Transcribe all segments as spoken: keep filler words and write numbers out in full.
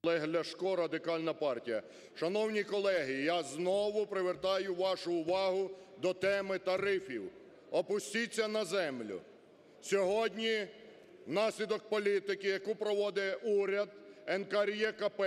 Олег Ляшко, Радикальна партія. Шановні колеги, я знову привертаю вашу увагу до теми тарифів. Опустіться на землю. Сьогодні внаслідок політики, яку проводить уряд, НКРЕКП,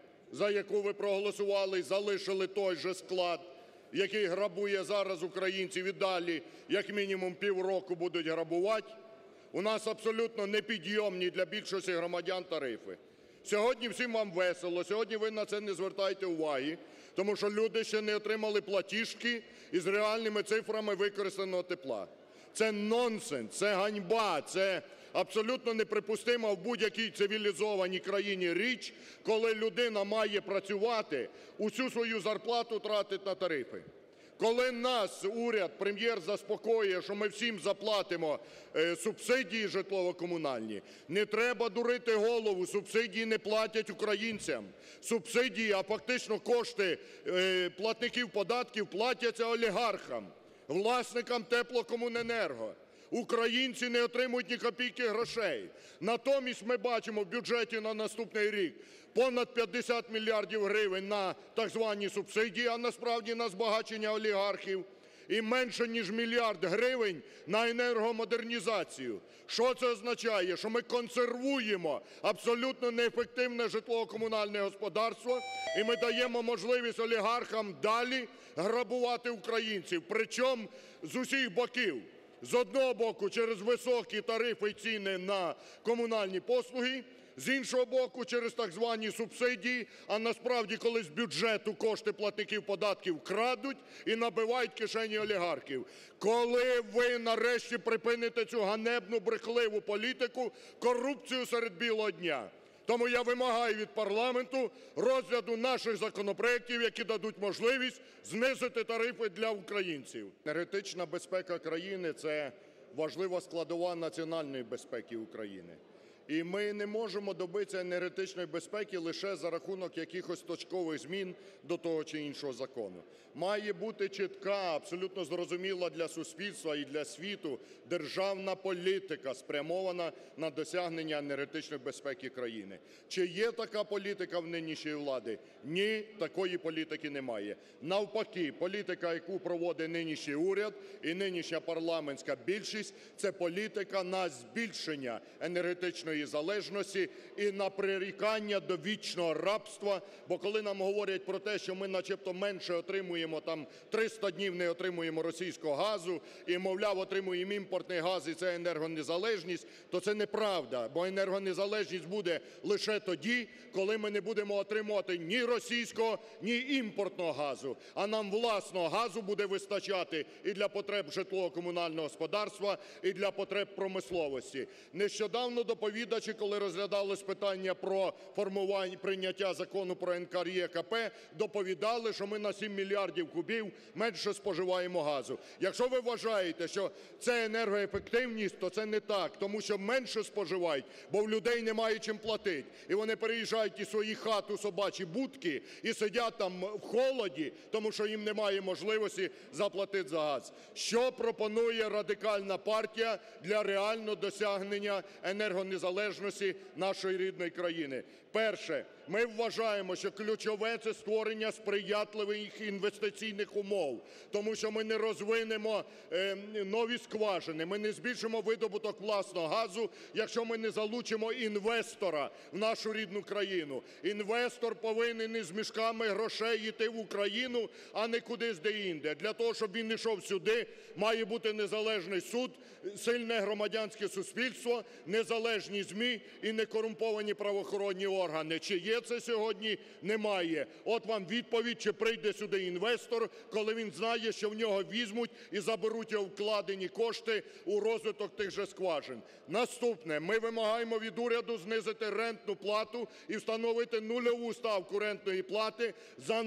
за яку ви проголосували і залишили той же склад, який грабує зараз українців і далі, як мінімум півроку будуть грабувати, у нас абсолютно непідйомні для більшості громадян тарифи. Сьогодні всім вам весело, сьогодні ви на це не звертаєте уваги, тому що люди ще не отримали платіжки із реальними цифрами використаного тепла. Це нонсенс, це ганьба, це абсолютно неприпустима в будь-якій цивілізованій країні річ, коли людина має працювати, усю свою зарплату тратить на тарифи. Коли нас уряд, Прем'єр заспокоює, що ми всім заплатимо е, субсидії житлово-комунальні, не треба дурити голову, субсидії не платять українцям. Субсидії, а фактично кошти е, платників податків платяться олігархам, власникам теплокомуненерго. Українці не отримують ні копійки грошей. Натомість ми бачимо в бюджеті на наступний рік понад п'ятдесят мільярдів гривень на так звані субсидії, а насправді на збагачення олігархів, і менше ніж мільярд гривень на енергомодернізацію. Що це означає? Що ми консервуємо абсолютно неефективне житлово-комунальне господарство і ми даємо можливість олігархам далі грабувати українців, причому з усіх боків. З одного боку, через високі тарифи і ціни на комунальні послуги, з іншого боку, через так звані субсидії, а насправді, коли з бюджету кошти платників податків крадуть і набивають кишені олігархів. Коли ви нарешті припините цю ганебну, брехливу політику, корупцію серед білого дня? Тому я вимагаю від парламенту розгляду наших законопроектів, які дадуть можливість знизити тарифи для українців. Енергетична безпека країни – це важлива складова національної безпеки України. І ми не можемо добитися енергетичної безпеки лише за рахунок якихось точкових змін до того чи іншого закону. Має бути чітка, абсолютно зрозуміла для суспільства і для світу державна політика, спрямована на досягнення енергетичної безпеки країни. Чи є така політика в нинішньої влади? Ні, такої політики немає. Навпаки, політика, яку проводить нинішній уряд і нинішня парламентська більшість, це політика на збільшення енергетичної залежності і на прирікання до вічного рабства. Бо коли нам говорять про те, що ми начебто менше отримуємо, там триста днів не отримуємо російського газу і, мовляв, отримуємо імпортний газ і це енергонезалежність, то це неправда. Бо енергонезалежність буде лише тоді, коли ми не будемо отримувати ні російського, ні імпортного газу. А нам власного газу буде вистачати і для потреб житлово-комунального господарства, і для потреб промисловості. Нещодавно доповідачі, коли розглядалось питання про формування, прийняття закону про НКРЕКП, доповідали, що ми на сім мільярдів кубів менше споживаємо газу. Якщо ви вважаєте, що це енергоефективність, то це не так, тому що менше споживають, бо в людей немає чим платити. І вони переїжджають із своїх хат у собачі будки і сидять там в холоді, тому що їм немає можливості заплатити за газ. Що пропонує Радикальна партія для реального досягнення енергонезалежності нашої рідної країни? Перше. Ми вважаємо, що ключове – це створення сприятливих інвестиційних умов, тому що ми не розвинемо е, нові скважини, ми не збільшимо видобуток власного газу, якщо ми не залучимо інвестора в нашу рідну країну. Інвестор повинен із мішками грошей йти в Україну, а не кудись де-інде. Для того, щоб він йшов сюди, має бути незалежний суд, сильне громадянське суспільство, незалежні ЗМІ і некорумповані правоохоронні органи. Чи є це сьогодні? Немає. От вам відповідь, чи прийде сюди інвестор, коли він знає, що в нього візьмуть і заберуть його вкладені кошти у розвиток тих же скважин. Наступне. Ми вимагаємо від уряду знизити рентну плату і встановити нульову ставку рентної плати за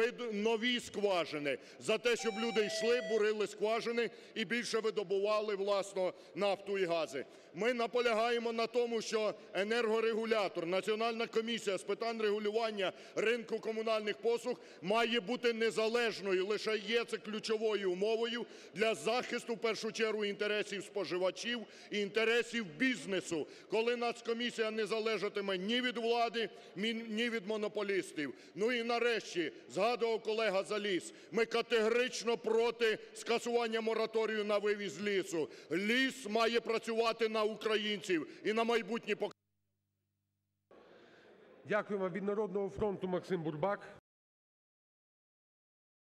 нові скважини, за те, щоб люди йшли, бурили скважини і більше видобували власну нафту і гази. Ми наполягаємо на тому, що енергорегулятор, Національна комісія з питань регулювання ринку комунальних послуг має бути незалежною, лише є це ключовою умовою для захисту, в першу чергу, інтересів споживачів і інтересів бізнесу, коли Нацкомісія не залежатиме ні від влади, ні від монополістів. Ну і нарешті, згадував колега Заліс, ми категорично проти скасування мораторію на вивіз лісу. Ліс має працювати на українців і на майбутнє покоління. Дякуємо. Від "Народного фронту" Максим Бурбак.